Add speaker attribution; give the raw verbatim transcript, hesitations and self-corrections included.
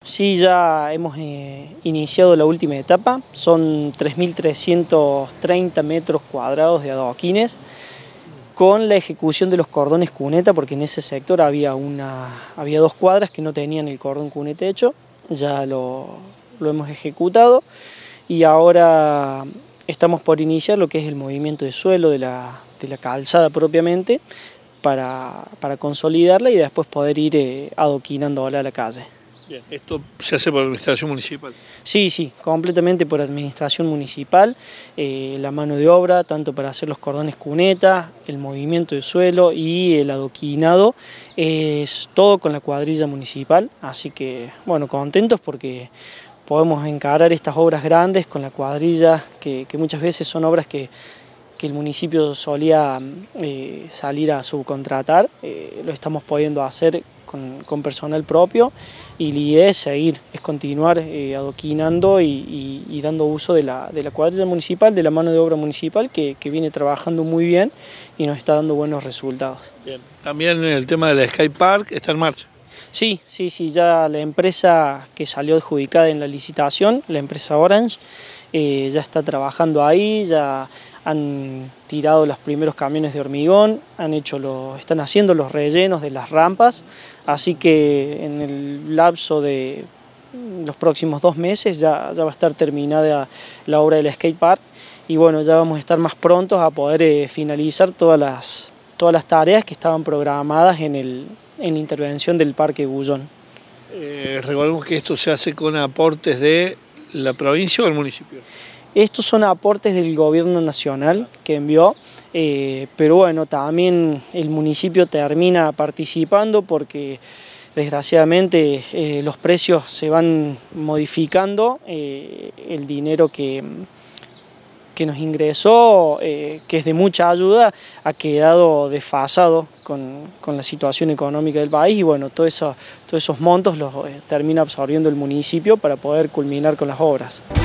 Speaker 1: Sí, ya hemos eh, iniciado la última etapa, son tres mil trescientos treinta metros cuadrados de adoquines con la ejecución de los cordones cuneta, porque en ese sector había, una, había dos cuadras que no tenían el cordón cuneta hecho, ya lo, lo hemos ejecutado y ahora estamos por iniciar lo que es el movimiento de suelo de la, de la calzada propiamente para, para consolidarla y después poder ir eh, adoquinándola a la calle.
Speaker 2: Bien, ¿esto se hace por administración municipal?
Speaker 1: Sí, sí, completamente por administración municipal, eh, la mano de obra, tanto para hacer los cordones cuneta, el movimiento de suelo y el adoquinado, es todo con la cuadrilla municipal, así que, bueno, contentos porque podemos encarar estas obras grandes con la cuadrilla, que, que muchas veces son obras que, que el municipio solía eh, salir a subcontratar, eh, lo estamos pudiendo hacer Con, con personal propio y la idea es seguir, es continuar eh, adoquinando y, y, y dando uso de la, de la cuadrilla municipal, de la mano de obra municipal que, que viene trabajando muy bien y nos está dando buenos resultados.
Speaker 2: Bien. También el tema del skate park está en marcha.
Speaker 1: Sí, sí, sí, ya la empresa que salió adjudicada en la licitación, la empresa Orange, eh, ya está trabajando ahí, ya han tirado los primeros camiones de hormigón, han hecho lo, están haciendo los rellenos de las rampas, así que en el lapso de los próximos dos meses ya, ya va a estar terminada la obra del skatepark y bueno, ya vamos a estar más prontos a poder eh, finalizar todas las, todas las tareas que estaban programadas en, el, en la intervención del Parque Bullón.
Speaker 2: Eh, recordemos que esto se hace con aportes de la provincia o del municipio.
Speaker 1: Estos son aportes del gobierno nacional que envió, eh, pero bueno, también el municipio termina participando porque desgraciadamente eh, los precios se van modificando, eh, el dinero que, que nos ingresó, eh, que es de mucha ayuda, ha quedado desfasado con, con la situación económica del país y bueno, todo eso, todos esos montos los eh, termina absorbiendo el municipio para poder culminar con las obras.